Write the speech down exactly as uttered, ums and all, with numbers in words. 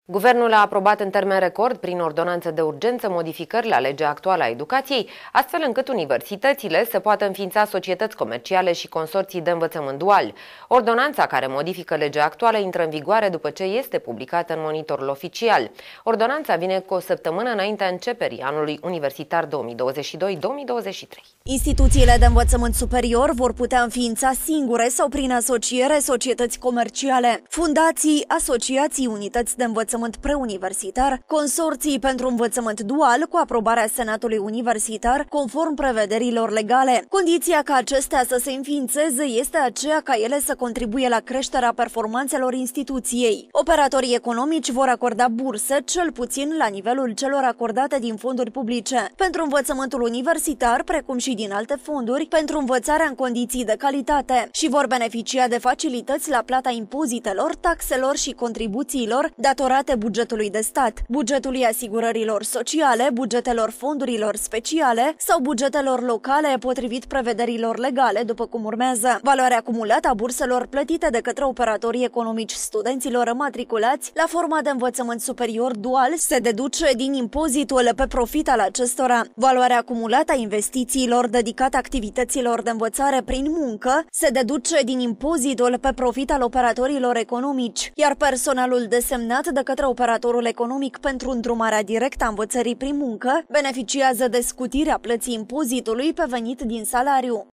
Guvernul a aprobat în termen record, prin ordonanță de urgență, modificări la legea actuală a educației, astfel încât universitățile să poată înființa societăți comerciale și consorții de învățământ dual. Ordonanța care modifică legea actuală intră în vigoare după ce este publicată în monitorul oficial. Ordonanța vine cu o săptămână înaintea începerii anului universitar două mii douăzeci și doi două mii douăzeci și trei. Instituțiile de învățământ superior vor putea înființa singure sau prin asociere societăți comerciale, fundații, asociații, unități de învățământ preuniversitar, consorții pentru învățământ dual cu aprobarea Senatului Universitar, conform prevederilor legale. Condiția ca acestea să se înființeze este aceea ca ele să contribuie la creșterea performanțelor instituției. Operatorii economici vor acorda burse, cel puțin la nivelul celor acordate din fonduri publice, pentru învățământul universitar, precum și din alte fonduri, pentru învățarea în condiții de calitate și vor beneficia de facilități la plata impozitelor, taxelor și contribuțiilor datorate bugetului de stat, bugetului asigurărilor sociale, bugetelor fondurilor speciale sau bugetelor locale potrivit prevederilor legale, după cum urmează. Valoarea acumulată a burselor plătite de către operatorii economici studenților matriculați la forma de învățământ superior dual se deduce din impozitul pe profit al acestora. Valoarea acumulată a investițiilor dedicate activităților de învățare prin muncă se deduce din impozitul pe profit al operatorilor economici, iar personalul desemnat de către operatorul economic pentru îndrumarea directă a învățării prin muncă beneficiază de scutirea plății impozitului pe venit din salariu.